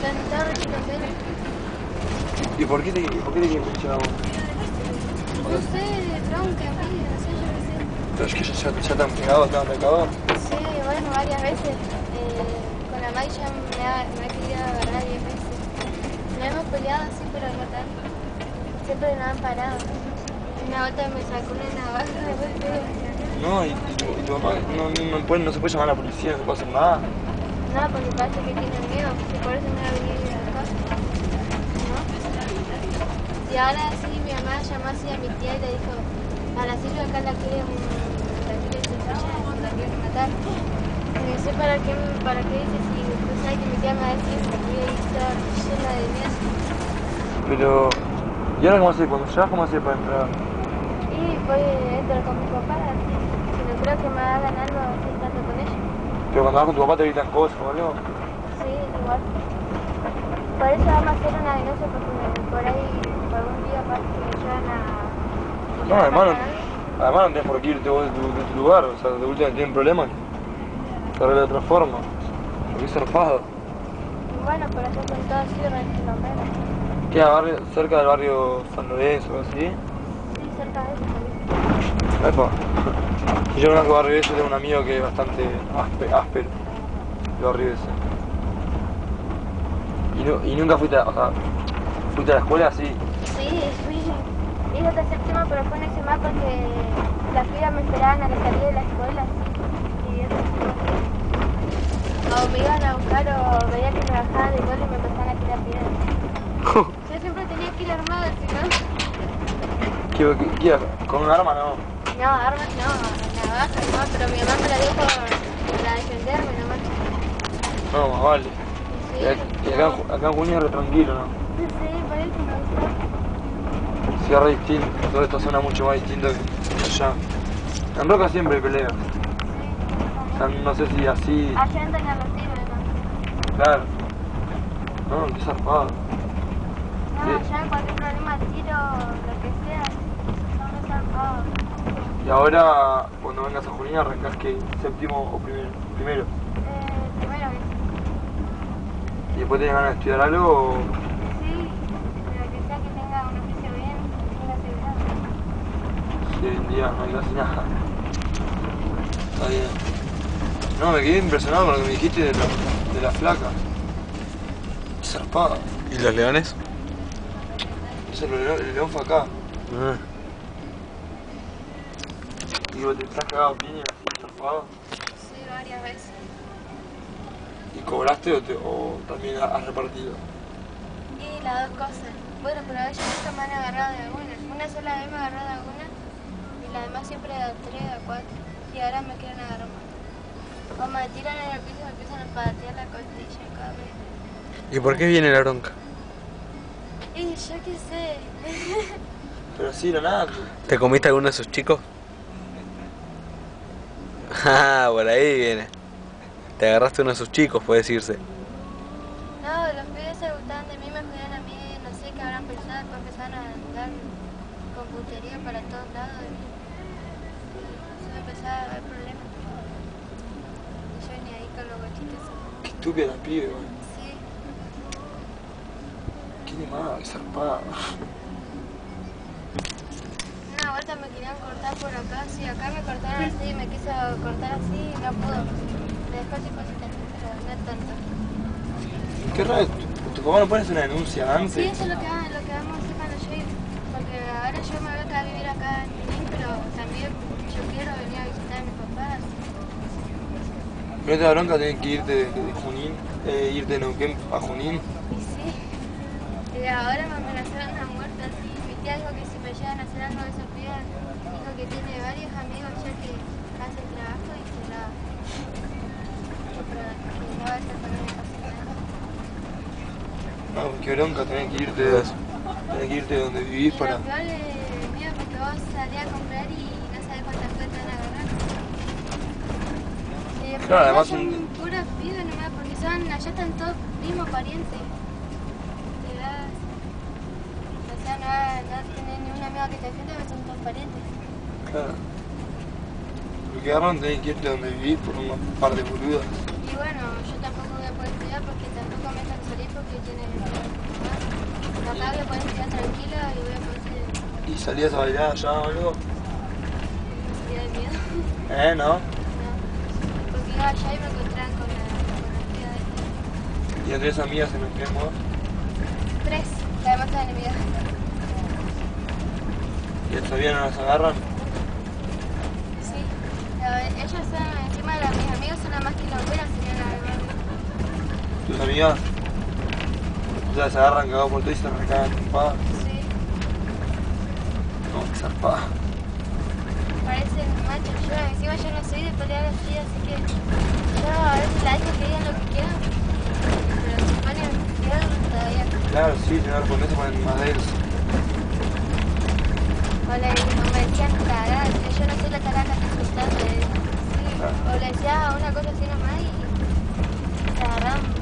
Estaba re chico, en serio. ¿Y por qué te quieren pinchar a vos? No sé, bronca, envidia, no sé, yo qué sé. Pero es que ya te han pegado, te han recabado. Sí, bueno, varias veces. Con la Mai ya me ha querido agarrar 10 veces. No hemos peleado así, pero no tanto. Siempre nos han parado. Una vuelta me sacó una navaja de golpe. No, y tu papá no se puede llamar a la policía, no se puede hacer nada. No, porque parece que tiene miedo, que por eso me va a venir acá. ¿No? Y ahora sí, mi mamá llamó así a mi tía y le dijo, a la Silvia acá la quieren cepillar, la quieren matar. Y no sé para qué dice, si usted sabe que mi tía me va a decir que voy a estar llena de miedo. Pero, ¿y ahora cómo haces? Cuando llegas, ¿cómo haces para entrar? Y voy entro con mi papá, si no creo que me hagan algo así estando con ellos. Pero cuando vas con tu papá te gritan cosas o algo. Sí, igual. Por eso vamos a hacer una denuncia porque por ahí, por algún día aparte que me llevan a... No, además no tenés por qué irte vos de tu lugar, o sea, de última que tienen problemas, se arregla de otra forma. Porque es zarpado. Bueno, pero yo con todo así, re ¿Queda cerca del barrio San Lorenzo o algo así? Sí, cerca de eso. Epa. Y yo no conozco barrio ese, tengo un amigo que es bastante áspero. El barrio ese. Y nunca fuiste fuiste a la escuela así. Sí, fui. Hice hasta séptimo, pero fue un examen porque las pibas me esperaban a la salida de la escuela. Y eso o me iban a buscar o veía que me bajaban del vuelo y me empezaban a tirar piedras. Yo siempre tenía que ir armada, si no... ¿Qué? ¿Con un arma no? No, armas no, navaja no, pero mi mamá me la dio para defenderme nomás. No, más vale. Sí, Y acá en Junín es re tranquilo, ¿no? Sí, por eso me gustó. Sí, es re distinto. Todo esto suena mucho más distinto que allá. En Roca siempre hay peleas. O sea, no sé si así... Allá en Doña Rocío, ¿no? Claro. No, qué zarpado. No, allá cualquier problema, tiro, lo que sea, son muy zarpados. Y ahora, cuando vengas a Junín, arrancás que séptimo o primero. Primero que ¿Y después tenés ganas de estudiar algo o...? sí, pero que sea que tenga un oficio bien, tenga seguridad. Sí, hoy en día no hay casi nada. Está bien. No, me quedé impresionado con lo que me dijiste de la flaca. Zarpada. ¿Y los leones? El león fue acá. Ah. Y vos te estás cagado a piña así, zarpado. Sí, varias veces. ¿Y cobraste o también has repartido? Y las dos cosas. Bueno, pero a ellos nunca me han agarrado de alguna. Una sola vez me agarró de alguna y las demás siempre de 3 o 4. Y ahora me quieren agarrar más. O me tiran en el piso y me empiezan a patear la costilla cada vez. ¿Y por qué viene la bronca? Y yo qué sé. Pero así no nada. ¿Te comiste alguno de sus chicos? Ah, por ahí viene. Te agarraste uno de sus chicos, puede decirse. No, los pibes se gustaban de mí, me jodían a mí, no sé qué habrán pensado, después empezaron a dar con putería para todos lados y se me empezaba a dar problemas. Y yo ni ahí con los bochitos. Qué estúpida la pibe, güey. Sí. Qué animada, qué zarpada. Una vuelta me querían cortar por acá, sí, acá me cortaron así, me quiso cortar así y no pudo. Me dejó tipo así, pero no tanto. Qué raro, tu papá no pones una denuncia antes. Sí, eso es lo que vamos a hacer cuando llegue. Porque ahora yo me voy a quedar a vivir acá en Junín, pero también yo quiero venir a visitar a mis papás. ¿No te da bronca tener que irte de Junín, irte de Neuquén a Junín? Y sí. Y ahora me amenazaron a muerte así. Mi tía dijo que si me llegan a hacer algo de esos pibes, dijo que tiene varios amigos ya que hacen trabajo y se la... que no va a estar con él en casa. No, qué bronca tener que irte de donde vivís para... Y lo peor es mío porque vos salís a comprar y no sabés cuántas cosas te van a agarrar. Claro, además son puras pibes nomás porque allá están todos primos, parientes. O sea, no tenés ni un amigo que te defienda, pero son todos parientes. Claro. Porque agarran tenés que irte donde vivís por un par de boludas. Y bueno, yo tampoco voy a poder estudiar porque tampoco me dejan salir porque tiene mamá. Acá voy a poder estudiar tranquila y voy a poder ¿Y salías a bailar allá o algo? salir de miedo. ¿No? No, porque iba allá y me encontraban con la tía de esta. ¿Y a 3 amigas en los que vos? 3, que además estaban en mi vida. ¿Y todavía no las agarran? Sí, ellas son, encima de mis amigos son las más quilomberas, serían las del barrio. ¿Tus amigas? O sea, se agarran cagados por todo y se recagan trompadas. Sí, No, qué zarpada. parecen machos. Yo encima yo no soy de pelear así, así que yo a veces la dejo que digan lo que quieran, pero se ponen peor todavía. Claro, sí, si no respondes se ponen más densos. O me decían tarada, yo no soy la tarada que te gustaba, sí. O le decías a una cosa así nomás y te agarraban